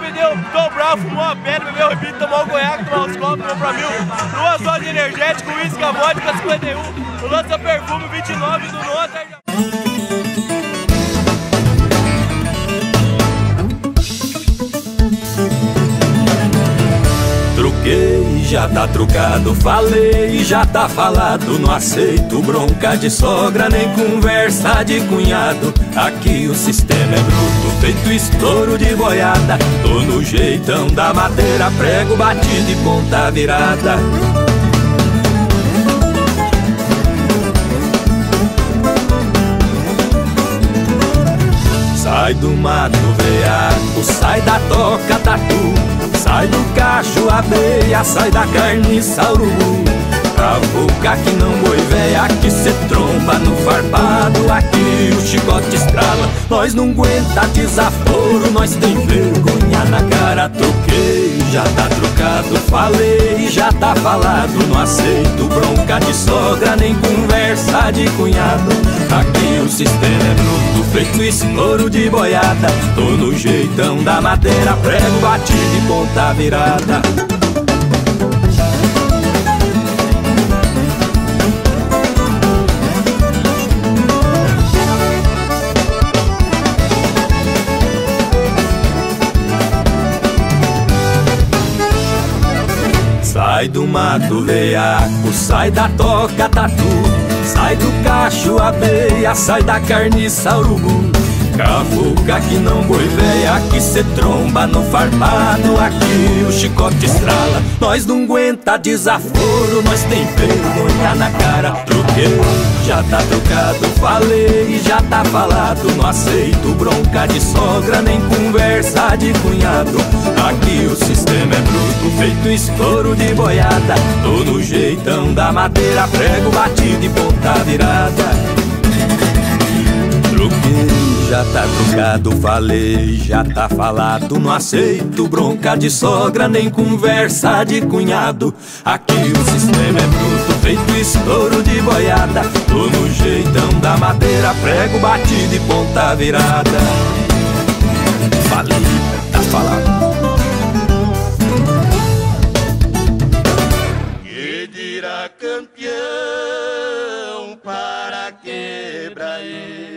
me deu, dobrar, fumou a pedra, bebeu o repito, tomou o conhaque, tomou os copos, tomou pra 1000, 2 horas de energético, uísque, vodka 51, o lança-perfume 29 do Nota. Truquei, já tá trucado, falei, já tá falado. Não aceito bronca de sogra, nem conversa de cunhado. Aqui o sistema é bruto, feito estouro de boiada. Tô no jeitão da madeira, prego batido e ponta virada. Sai do mato veaco, sai da toca tatu, sai do cacho abelha, sai da carniça urubu. Cavuca que não boi véia, aqui cê tromba no farpado, aqui o chicote estrala. Nós não aguenta desaforo, nós tem vergonha na cara. Truquei, já tá trucado, falei, já tá falado. Não aceito bronca de sogra, nem conversa de cunhado. Aqui o sistema é bruto, feito estouro de boiada. Tô no jeitão da madeira, prego batido e ponta virada. Sai do mato veaco, sai da toca tatu, sai do cacho abelha, sai da carniça urubu. Cavuca que não boi véia, aqui cê tromba no farpado, aqui o chicote estrala. Nós não aguenta desaforo, nós tem vergonha na cara. Truquei, já tá trucado, falei, já tá falado. Não aceito bronca de sogra, nem conversa de cunhado. Aqui o sistema é bruto, feito estouro de boiada. Tô no jeitão da madeira, prego batido e ponta virada. Truquei, já tá trucado, falei, já tá falado. Não aceito bronca de sogra, nem conversa de cunhado. Aqui o sistema é bruto, feito estouro de boiada. Tô no jeitão da madeira, prego batido e ponta virada. Falei, tá falado. Que dirá campeão para quebrar ele?